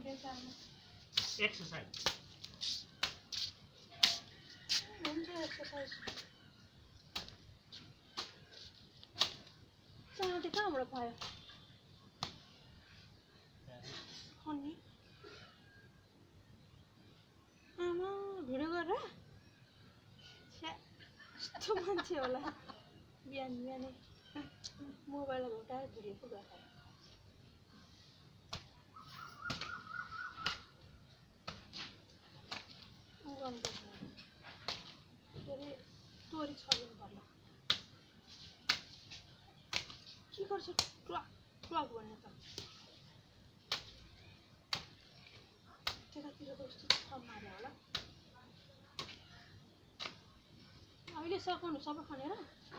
exercise हुन्छ exercise चाँडै कहाँबाट पायो अनि आमा भिडियो गरेर यस्तो मान्छे होला बिहान बिहानै मोबाइल घटाएर भिडियो पो गर्छ के अरे तोरी छरिनु पर्ला के गर्छ ट्वाक ट्वाक भन्ने त त्यतातिर त कस्तो थप मार्यो होला अहिले सकाउनु सबै खनेर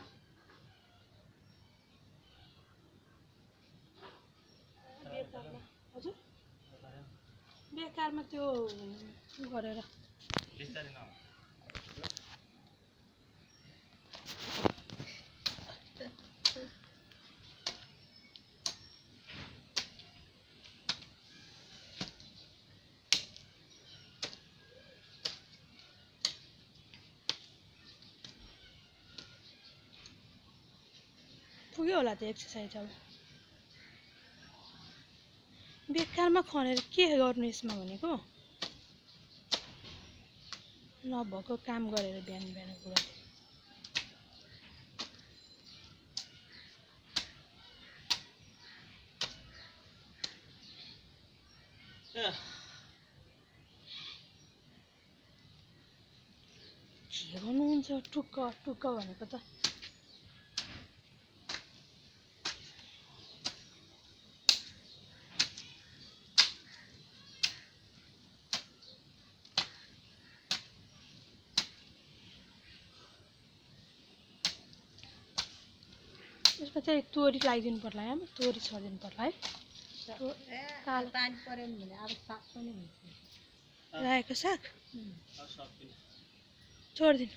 बेकारमा हजुर बेकारमा त्यो गरेर पुग्यो होला त एक्सरसाइज अब बेकारमा खनेर के गर्नु यसमा भनेको नभएको काम गरेर बिहान बिहान कुरा के गर्नुहुन्छ टुक्क टुक्क भनेको त यसमा चाहिँ तोरी लगाइदिनु पर्ला है तोरी छरिदिनु पर्ला है कालो पानी पऱ्यो भने अब साग पनि हुन्छ रायोको साग छोडिदिनु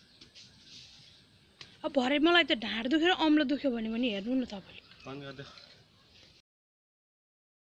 अब भरे मलाई त ढाड दुखेर अम्लो दुख्यो भने पनि हेर्नु न तपाईँले